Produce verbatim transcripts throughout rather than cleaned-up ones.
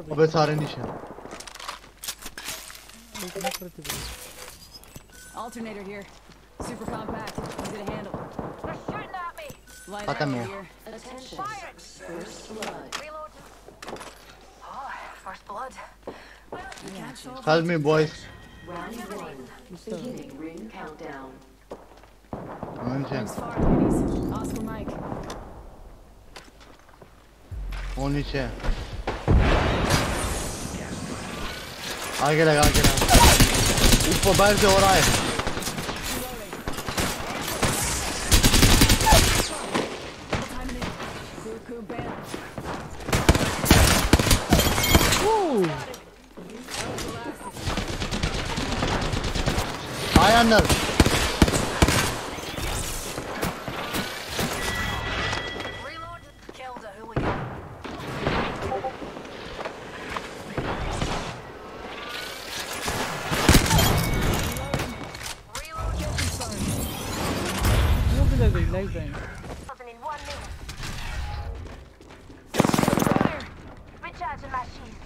अबे सारे नीचे Alternator here. Super compact. Easy to handle. They're shooting at me. Line Pata arrow mo. here. Attention. First blood. Reload. Oh, first blood. You can't solve Help me boys Round one. Beginning ring countdown. नीचे Rings far, ladies. Oscar Mike. वो नीचे आगे लगा आगे लगा ऊपर बाहर से हो रहा है आया अंदर Reload. Killed a hooligan. Reload. Something in one minute. Fire. Recharging my shields.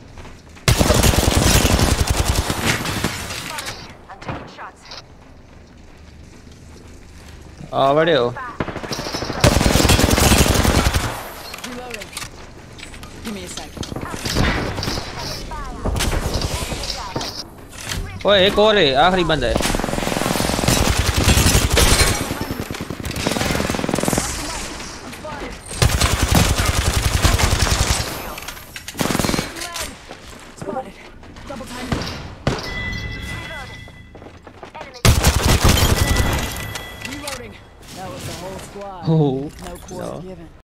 I'm taking shots. Ah, valeu. Reloading. Give me a sec. ओए एक और है, आखिरी बंदा है। Spotted. Double time. Reloading. That was the whole squad. Oh, No quarter no. given.